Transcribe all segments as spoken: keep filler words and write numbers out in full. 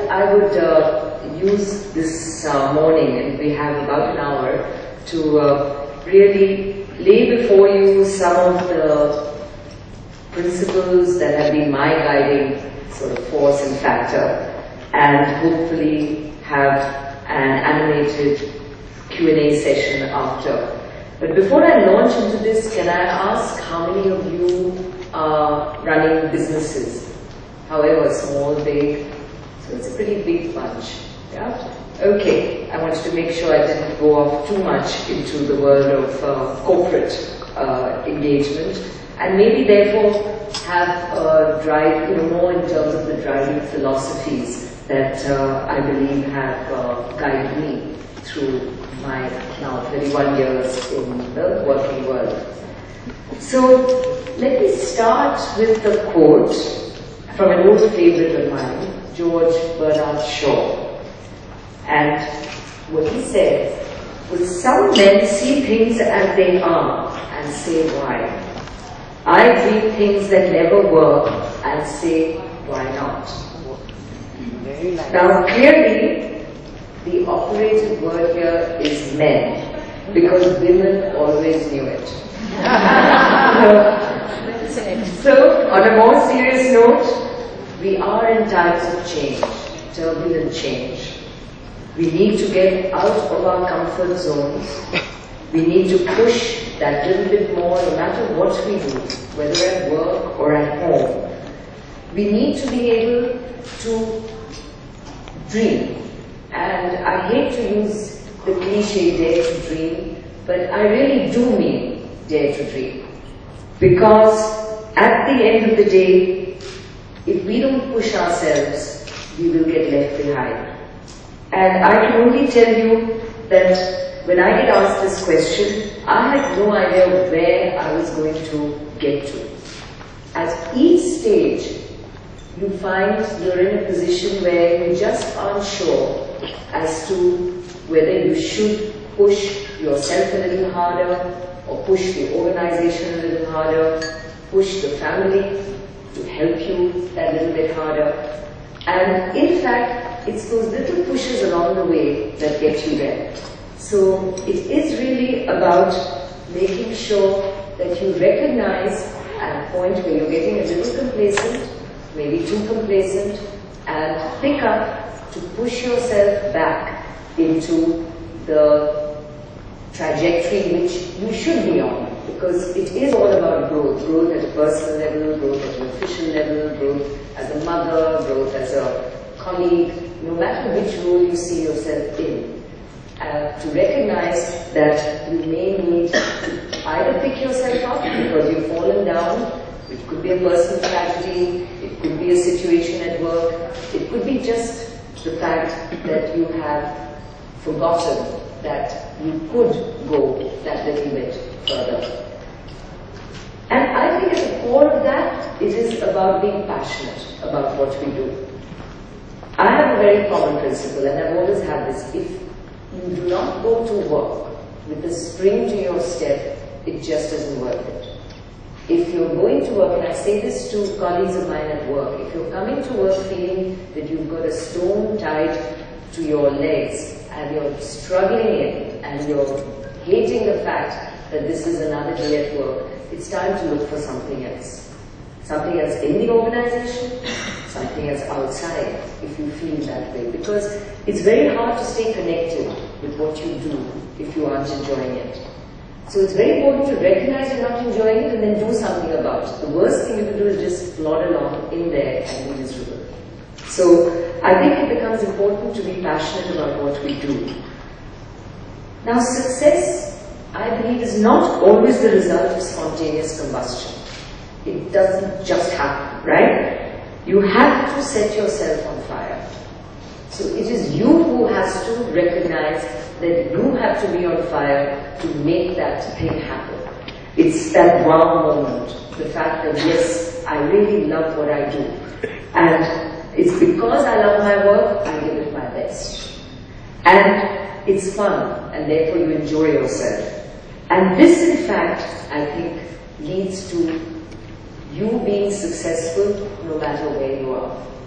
I would uh, use this uh, morning, and we have about an hour, to uh, really lay before you some of the principles that have been my guiding sort of force and factor, and hopefully have an animated Q and A session after. But before I launch into this, can I ask how many of you are running businesses? However small, big, so it's a pretty big bunch, yeah? Okay, I wanted to make sure I didn't go off too much into the world of uh, corporate uh, engagement, and maybe therefore have a drive, you know, more in terms of the driving philosophies that uh, I believe have uh, guided me through my now thirty-one years in the working world. So let me start with the quote from an old favorite of mine, George Bernard Shaw. And what he said was, some men see things as they are and say why. I dream things that never were and say why not. Now clearly, the operative word here is men, because women always knew it. So, on a more serious note, we are in times of change, turbulent change. We need to get out of our comfort zones. We need to push that little bit more, no matter what we do, whether at work or at home. We need to be able to dream. And I hate to use the cliche dare to dream, but I really do mean dare to dream. Because at the end of the day, if we don't push ourselves, we will get left behind. And I can only tell you that when I get asked this question, I had no idea where I was going to get to. At each stage, you find you're in a position where you just aren't sure as to whether you should push yourself a little harder, or push the organization a little harder, push the family to help you that little bit harder. And in fact, it's those little pushes along the way that get you there. So it is really about making sure that you recognize at a point where you're getting a little complacent, maybe too complacent, and pick up to push yourself back into the trajectory which you should be on, because it is all about growth. Growth at a personal level, growth at an official level, growth as a mother, growth as a colleague, no matter which role you see yourself in. Uh, to recognize that you may need to either pick yourself up because you've fallen down. It could be a personal tragedy, it could be a situation at work, it could be just the fact that you have forgotten that you could go that little bit further. And I think at the core of that, it is about being passionate about what we do. I have a very common principle, and I've always had this: if you do not go to work with a spring to your step, it just isn't worth it. If you're going to work, and I say this to colleagues of mine at work, if you're coming to work feeling that you've got a stone tied to your legs, and you're struggling in, and you're hating the fact that this is another day at work, it's time to look for something else. Something else in the organization, something else outside, if you feel that way. Because it's very hard to stay connected with what you do if you aren't enjoying it. So it's very important to recognize you're not enjoying it and then do something about it. The worst thing you can do is just plod along in there and be miserable. So I think it becomes important to be passionate about what we do. Now success, I believe, is not always the result of spontaneous combustion. It doesn't just happen, right? You have to set yourself on fire. So it is you who has to recognize that you have to be on fire to make that thing happen. It's that wow moment, the fact that yes, I really love what I do. And it's because I love my work, I give it my best. And it's fun, and therefore you enjoy yourself. And this, in fact, I think, leads to you being successful no matter where you are.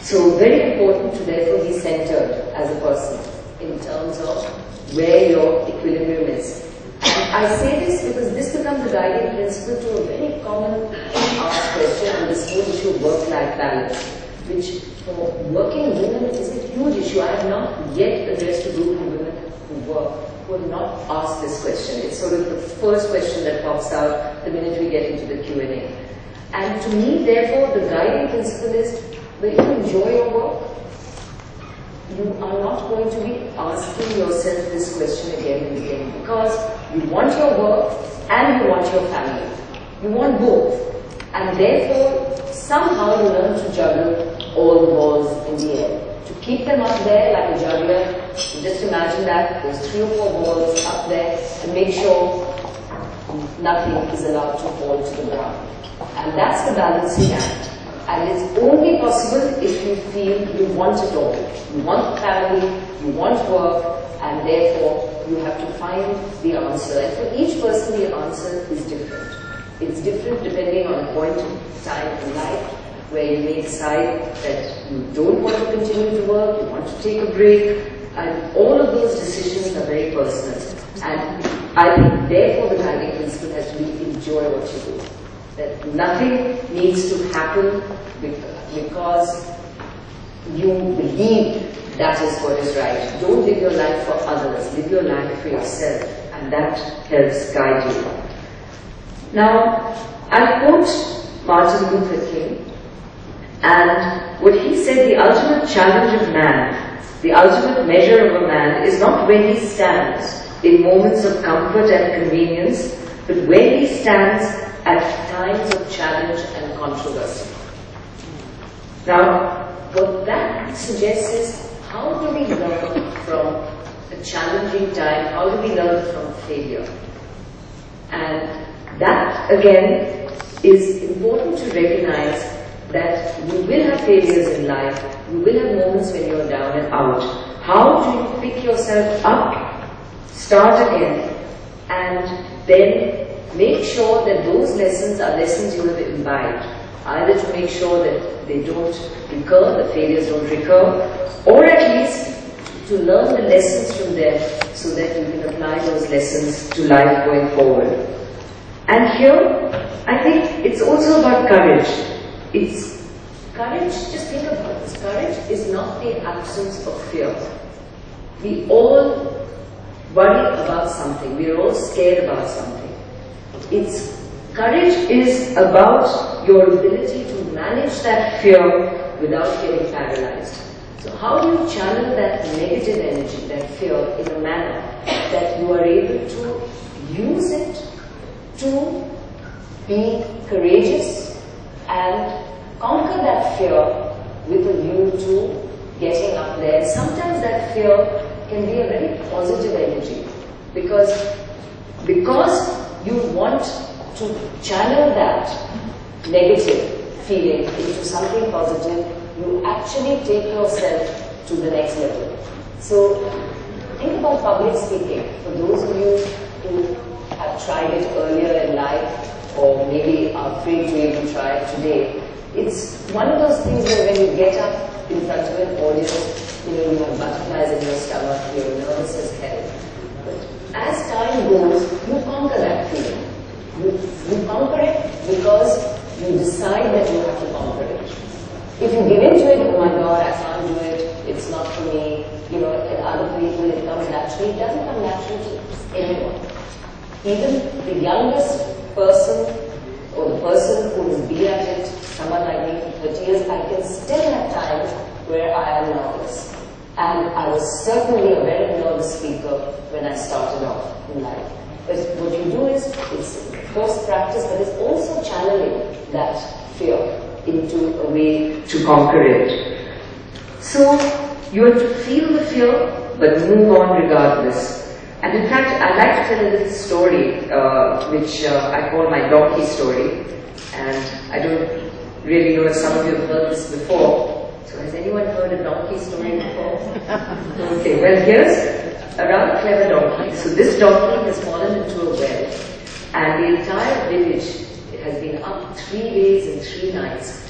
So very important to therefore be centered as a person in terms of where your equilibrium is. And I say this because this becomes the guiding principle to a very common asked question on this whole issue of work-life balance, which for working women is a huge issue. I have not yet addressed a group of women who work who have not asked this question. It's sort of the first question that pops out the minute we get into the Q and A. And to me, therefore, the guiding principle is, when you enjoy your work, you are not going to be asking yourself this question again and again, because you want your work and you want your family. You want both. And therefore, somehow you learn to juggle all the balls in the air. To keep them up there like a juggler, just imagine that, there's three or four balls up there, and make sure nothing is allowed to fall to the ground. And that's the balancing act. And it's only possible if you feel you want it all. You want family, you want work, and therefore you have to find the answer. And for each person the answer is different. It's different depending on a point of time in life where you may decide that you don't want to continue to work, you want to take a break, and all of those decisions are very personal. And I think therefore the guiding principle has to be enjoy what you do. That nothing needs to happen because you believe that is what is right. Don't live your life for others, live your life for yourself, and that helps guide you. Now, I quote Martin Luther King, and what he said, the ultimate challenge of man, the ultimate measure of a man is not where he stands in moments of comfort and convenience, but where he stands at times of challenge and controversy. Now, what that suggests is, how do we learn from a challenging time? How do we learn from failure? And that, again, is important to recognize that you will have failures in life. You will have moments when you're down and out. How do you pick yourself up, start again, and then make sure that those lessons are lessons you have imbibed, either to make sure that they don't recur, the failures don't recur, or at least to learn the lessons from them so that you can apply those lessons to life going forward. And here, I think it's also about courage. It's courage, just think about this, courage is not the absence of fear. We all worry about something, we are all scared about something. It's courage is about your ability to manage that fear without getting paralyzed. So how do you channel that negative energy, that fear, in a manner that you are able to use it to be courageous and conquer that fear with a view to getting up there. Sometimes that fear can be a very positive energy, because because you want to channel that negative feeling into something positive, you actually take yourself to the next level. So think about public speaking. For those of you who have tried it earlier in life, or maybe are afraid to even try it today, it's one of those things where when you get up in front of an audience, you know, you have butterflies in your stomach, you're nervous as hell. But as time goes, you conquer that feeling. You, you conquer it because you decide that you have to conquer it. If you give into it, oh my God, I can't do it, it's not for me, you know, and other people, it comes naturally. It doesn't come naturally to anyone. Even the youngest person, or the person who will be at it, someone like me for thirty years, I can still have times where I am nervous. And I was certainly a very nervous speaker when I started off in life. But what you do is, it's of course practice, but it's also channeling that fear into a way to conquer it. So you have to feel the fear, but move on regardless. And in fact, I'd like to tell a little story, uh, which uh, I call my donkey story. And I don't really know if some of you have heard this before. So has anyone heard a donkey story before? Okay, well here's a rather clever donkey. So this donkey has fallen into a well, and the entire village has been up three days and three nights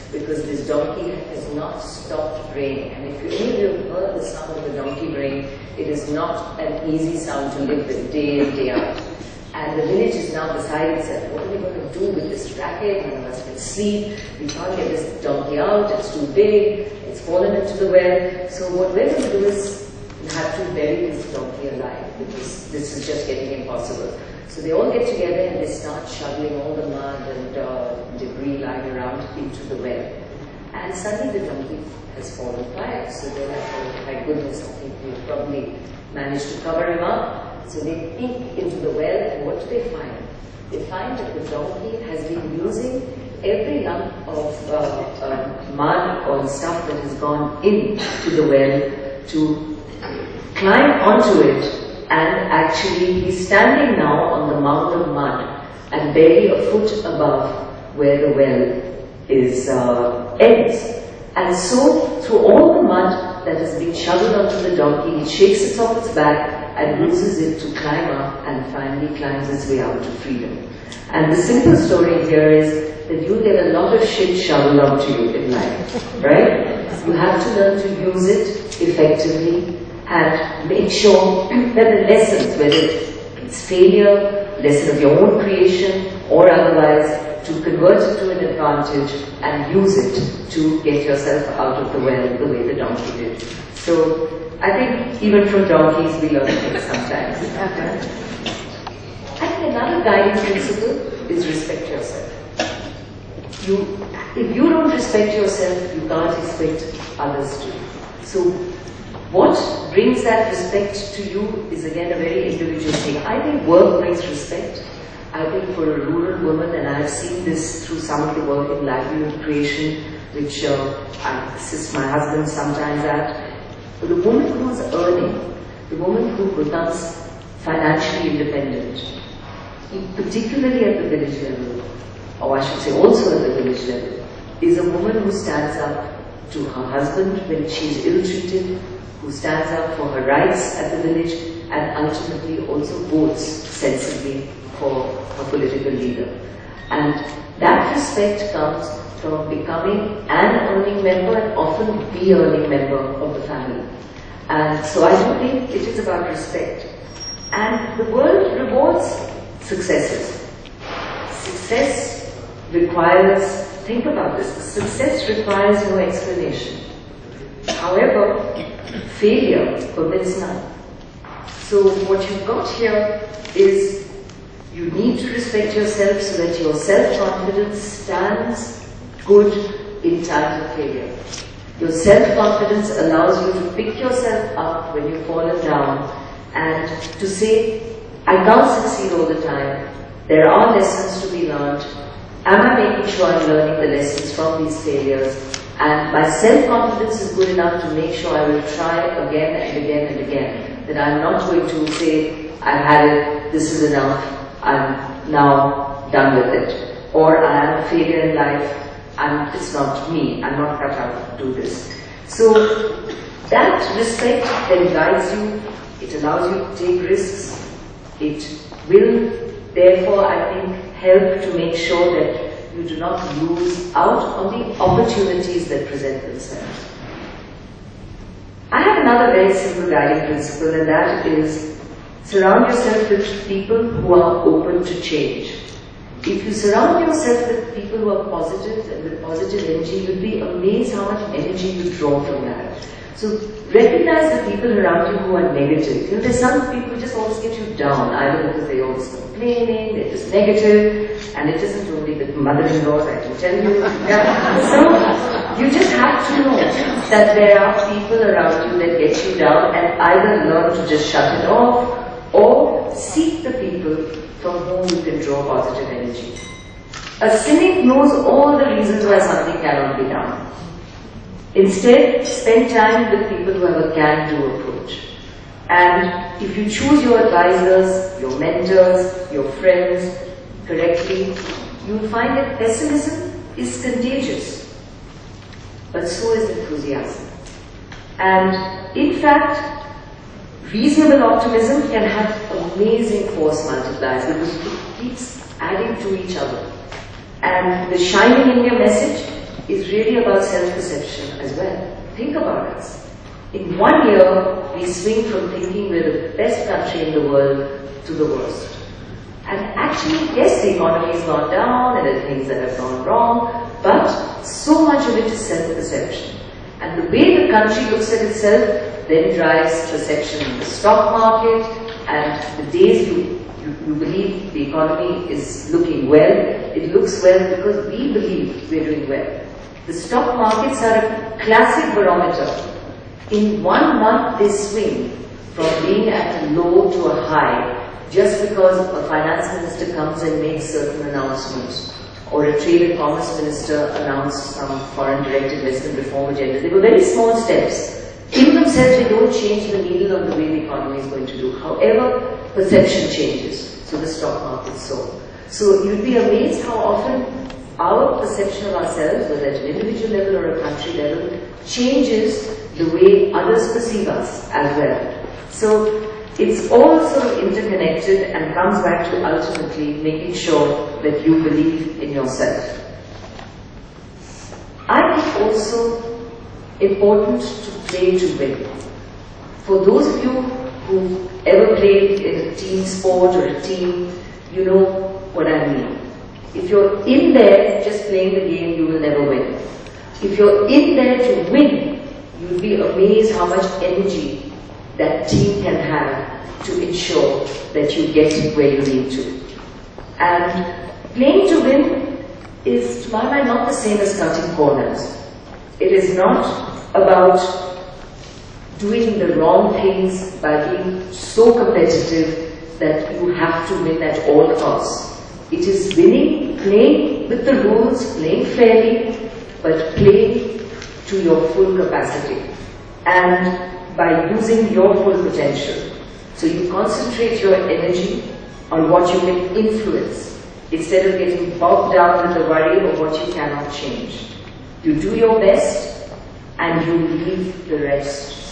because this donkey has not stopped braying. And if you any of you have heard the sound of a donkey braying, it is not an easy sound to live with day in, day out. And the village is now beside itself. What are we going to do with this racket? None of us can sleep. We can't get this donkey out. It's too big. It's fallen into the well. So what we're going to do is we have to bury this donkey alive, because this is just getting impossible. So they all get together and they start shoveling all the mud and uh, debris lying around into the well. And suddenly the donkey has fallen quiet. So they're like, oh my goodness, I think we've probably managed to cover him up. So they peek into the well, and what do they find? They find that the donkey has been using every lump of uh, uh, mud or stuff that has gone into the well to climb onto it, and actually he's standing now on the mound of mud and barely a foot above where the well is uh, ends. And so through all the mud that has been shoveled onto the donkey, it shakes it off its back and uses it to climb up, and finally climbs its way out to freedom. And the simple story here is that you get a lot of shit shoveled onto you in life, right? You have to learn to use it effectively and make sure that the lessons, whether it's failure, lesson of your own creation, or otherwise, to convert it to an advantage and use it to get yourself out of the well the way the donkey did. So I think even from donkeys we learn things sometimes. I think another guiding principle is respect yourself. You, if you don't respect yourself, you can't expect others to. So what brings that respect to you is again a very individual thing. I think work brings respect. I think for a rural woman, and I've seen this through some of the work in livelihood creation, which uh, I assist my husband sometimes at, the woman who's earning, the woman who becomes financially independent, particularly at the village level, or I should say also at the village level, is a woman who stands up to her husband when she's ill-treated, who stands up for her rights at the village, and ultimately also votes sensibly for her political leader. And that respect comes from becoming an earning member and often the earning member of the family. And so I do think it is about respect. And the world rewards successes. Success requires, think about this, success requires no explanation. However, failure permits none. So what you've got here is you need to respect yourself so that your self-confidence stands good in times of failure. Your self-confidence allows you to pick yourself up when you've fallen down and to say, I can't succeed all the time. There are lessons to be learned. Am I making sure I'm learning the lessons from these failures? And my self-confidence is good enough to make sure I will try again and again and again. That I'm not going to say, I've had it, this is enough, I'm now done with it. Or I am a failure in life, and it's not me, I'm not cut out to do this. So that respect then guides you, it allows you to take risks, it will therefore, I think, help to make sure that you do not lose out on the opportunities that present themselves. I have another very simple guiding principle, and that is surround yourself with people who are open to change. If you surround yourself with people who are positive and with positive energy, you'll be amazed how much energy you draw from that. So recognize the people around you who are negative. You know, there's some people who just always get you down, either because they're always complaining, they're just negative, and it isn't only the mother-in-laws, I can tell you. Yeah. So you just have to know that there are people around you that get you down, and either learn to just shut it off, or seek the people from whom you can draw positive energy. A cynic knows all the reasons why something cannot be done. Instead, spend time with people who have a can-do approach. And if you choose your advisors, your mentors, your friends correctly, you'll find that pessimism is contagious, but so is enthusiasm. And in fact, reasonable optimism can have amazing force multipliers because it keeps adding to each other. And the Shining India message is really about self-perception as well. Think about us. In one year, we swing from thinking we're the best country in the world to the worst. And actually, yes, the economy has gone down and there are things that have gone wrong, but so much of it is self-perception. And the way the country looks at itself then drives perception in the stock market, and the days you, you, you believe the economy is looking well, it looks well because we believe we're doing well. The stock markets are a classic barometer. In one month they swing from being at a low to a high just because a finance minister comes and makes certain announcements, or a trade and commerce minister announced some foreign direct investment reform agenda. They were very small steps. In themselves, they don't change the needle on the way the economy is going to do. However, perception changes, so the stock market so. So you'd be amazed how often our perception of ourselves, whether at an individual level or a country level, changes the way others perceive us as well. So it's all sort of interconnected and comes back to ultimately making sure that you believe in yourself. I think also important to play to win. For those of you who ever played in a team sport or a team, you know what I mean. If you're in there just playing the game, you will never win. If you're in there to win, you'll be amazed how much energy that team can have to ensure that you get where you need to. And playing to win is, to my mind, not the same as cutting corners. It is not about doing the wrong things by being so competitive that you have to win at all costs. It is winning, playing with the rules, playing fairly, but playing to your full capacity and by using your full potential. So you concentrate your energy on what you can influence instead of getting bogged down with the worry of what you cannot change. You do your best and you leave the rest